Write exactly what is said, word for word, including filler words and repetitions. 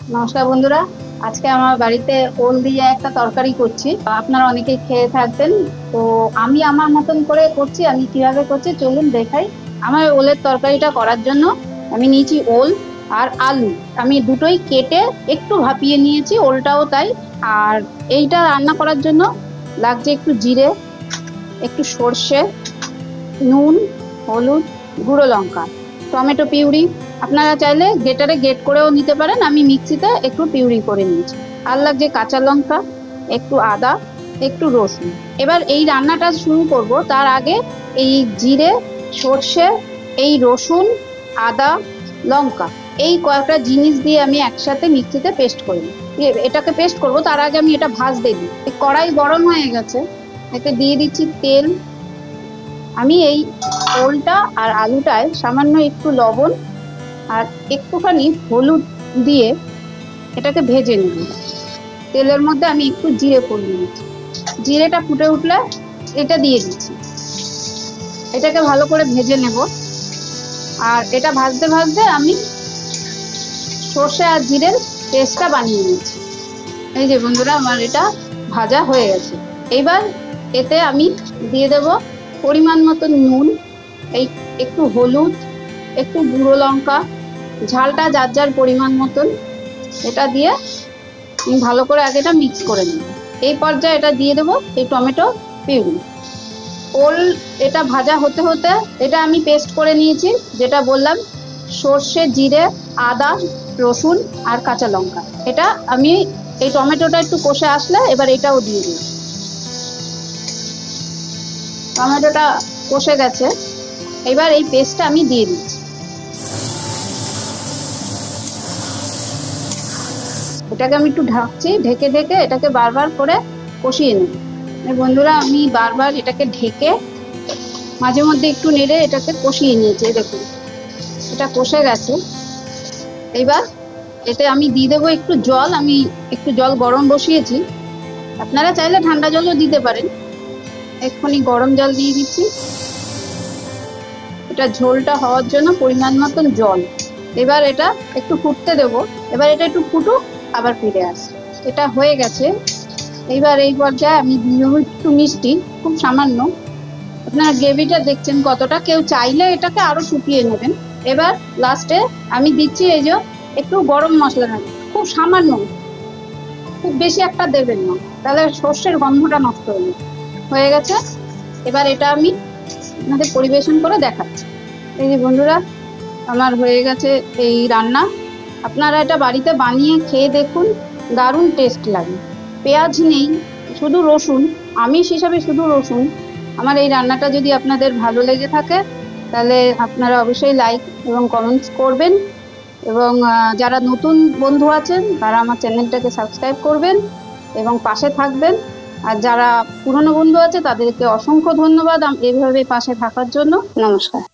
নমস্কার বন্ধুরা, আজকে আমার বাড়িতে ওল দিয়ে একটা তরকারি করছি। আপনারা অনেকেই খেয়ে থাকবেন, তো আমি আমার মতন করে করছি। আমি কিভাবে করছি চলুন দেখাই। আমার ওলের তরকারিটা করার জন্য আমি নিয়েছি ওল আর আলু। আমি দুটোই কেটে একটু ভাপিয়ে নিয়েছি, ওলটাও তাই। আর এইটা রান্না করার জন্য লাগছে একটু জিরে, একটু সর্ষে, নুন, হলুদ, গুঁড়ো লঙ্কা, টমেটো পিউরি। আপনারা চাইলে গ্রেটারে গ্রেট করেও নিতে পারেন, আমি মিক্সিতে একটু পিউরি করে নিয়েছি। আর লাগছে কাঁচা লঙ্কা, একটু আদা, একটু রসুন। এবার এই রান্নাটা শুরু করব, তার আগে এই জিরে, সর্ষে, এই রসুন, আদা, লঙ্কা, এই কয়েকটা জিনিস দিয়ে আমি একসাথে মিক্সিতে পেস্ট করে নিই। এটাকে পেস্ট করব, তার আগে আমি এটা ভাজতে দিই। কড়াই গরম হয়ে গেছে, এতে দিয়ে দিচ্ছি তেল। আমি এই ওলটা আর আলুটায় সামান্য একটু লবণ আর একটুখানি হলুদ দিয়ে এটাকে ভেজে নেব। তেলের মধ্যে আমি একটু জিরে ফোড়ন দিচ্ছি। জিরেটা ফুটে উঠলে এটা দিয়ে দিচ্ছি। এটাকে ভালো করে ভেজে নেব। আর এটা ভাজতে ভাজতে আমি সর্ষে আর জিরের পেস্টটা বানিয়ে নিচ্ছি। এই যে বন্ধুরা, আমার এটা ভাজা হয়ে গেছে। এইবার এতে আমি দিয়ে দেব পরিমাণ মতো নুন, এই একটু হলুদ, একটু গুঁড়ো লঙ্কা, ঝালটা যার যার পরিমাণ মতন। এটা দিয়ে আমি ভালো করে আগে এটা মিক্স করে নেব। এই পর্যায়ে এটা দিয়ে দেবো এই টমেটো পিউরি। ওল এটা ভাজা হতে হতে এটা আমি পেস্ট করে নিয়েছি, যেটা বললাম, সর্ষে, জিরে, আদা, রসুন আর কাঁচা লঙ্কা। এটা আমি এই টমেটোটা একটু কষে আসলে এবার এটাও দিয়ে দিই। টমেটোটা কষে গেছে, এবার এই পেস্টটা আমি দিয়ে দিচ্ছি। এটাকে আমি একটু ঢাকছি, ঢেকে ঢেকে এটাকে বারবার করে কষিয়ে নেব। বন্ধুরা, আমি বারবার এটাকে ঢেকে মাঝে মধ্যে একটু নেড়ে এটাকে কষিয়ে নিয়েছি। দেখুন এটা কষে গেছে। এইবার এতে আমি দিয়ে দেবো একটু জল। আমি একটু জল গরম বসিয়েছি, আপনারা চাইলে ঠান্ডা জলও দিতে পারেন। এক্ষুনি গরম জল দিয়ে দিচ্ছি। এটা ঝোলটা হওয়ার জন্য পরিমাণ মতন জল। এবার এটা একটু ফুটতে দেবো। এবার এটা একটু ফুটুক, আবার ফিরে আসে। এটা হয়ে গেছে। এইবার এই পর্যায়ে আমি দিয়ে দেবো একটু মিষ্টি, খুব সামান্য। আপনারা গ্রেভিটা দেখছেন কতটা, কেউ চাইলে এটাকে আরো শুকিয়ে নেবেন। এবার লাস্টে আমি দিচ্ছি এই যে একটু গরম মশলা, নেবেন খুব সামান্য, খুব বেশি একটা দেবেন না, তাহলে সর্ষের গন্ধটা নষ্ট হয়ে যাবে। হয়ে গেছে। এবার এটা আমি আপনাদের পরিবেশন করে দেখাচ্ছি। এই যে বন্ধুরা, আমার হয়ে গেছে এই রান্না। আপনারা এটা বাড়িতে বানিয়ে খেয়ে দেখুন, দারুণ টেস্ট লাগে। পেঁয়াজ নেই, শুধু রসুন, আমিষ হিসাবে শুধু রসুন। আমার এই রান্নাটা যদি আপনাদের ভালো লেগে থাকে তাহলে আপনারা অবশ্যই লাইক এবং কমেন্টস করবেন, এবং যারা নতুন বন্ধু আছেন তারা আমার চ্যানেলটাকে সাবস্ক্রাইব করবেন এবং পাশে থাকবেন। আর যারা পুরনো বন্ধু আছে তাদেরকে অসংখ্য ধন্যবাদ এইভাবে পাশে থাকার জন্য। নমস্কার।